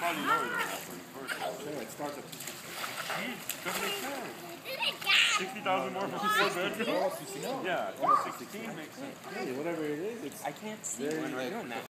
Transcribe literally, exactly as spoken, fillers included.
probably lower than that for the first one. Yeah, it starts at Doesn't make sense. Sixty thousand more for four bedrooms? No. Yeah, sixteen makes sense. Hey, whatever it is, it's I can't see very when we're like doing that.